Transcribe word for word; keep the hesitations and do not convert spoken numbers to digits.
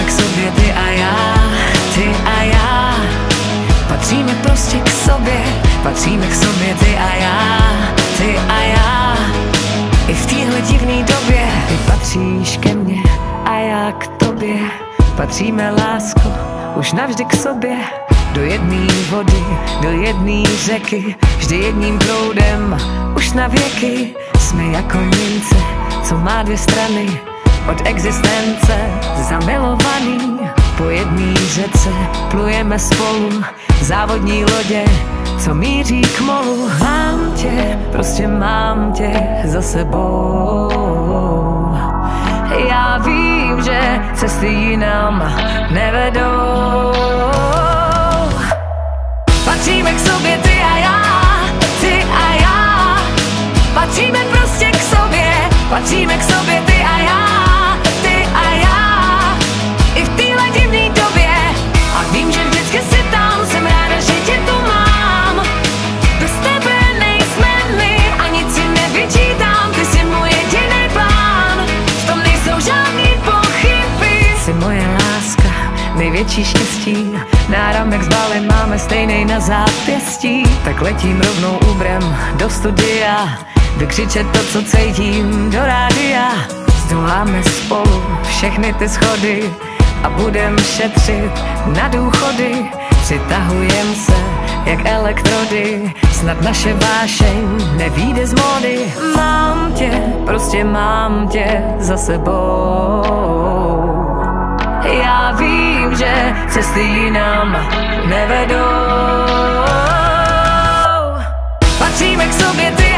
k sobě ty a já, ty a já. Patříme prostě k sobě, patříme k sobě ty a já, ty a já. I v téhle divný době ty patříš ke mně a já k tobě. Patříme, lásko, už navždy k sobě. Do jedné vody, do jedné řeky, vždy jedním proudem, už na věky. Jsme jako mince, co má dvě strany, od existence zamilovaný. Po jedné řece plujeme spolu, závodní lodě, co míří k molu. Mám tě, prostě mám tě za sebou. Já vím, že cesty jinam nevedou. Patříme k sobě ty a já, ty a já. Patříme prostě k sobě, patříme k sobě ty a já, ty a já. I v téhle divný době a vím, že vždycky si tam, jsem ráda, že tě tu mám. Bez tebe nejsme my a nic si nevyčítám, ty jsi můj jediný plán, v tom nejsou žádný pochyby. Jsi moje láska, největší štěstí, náramek s balem máme stejnej na zápěstí. Tak letím rovnou úbrem do studia, vykřičet to, co cítím, do rádia. Zdoláme spolu všechny ty schody a budem šetřit na důchody. Přitahujem se jak elektrody, snad naše vášeň nevyjde z módy. Mám tě, prostě mám tě za sebou. Já vím, že cesty jinam nevedou. Patříme k sobě ty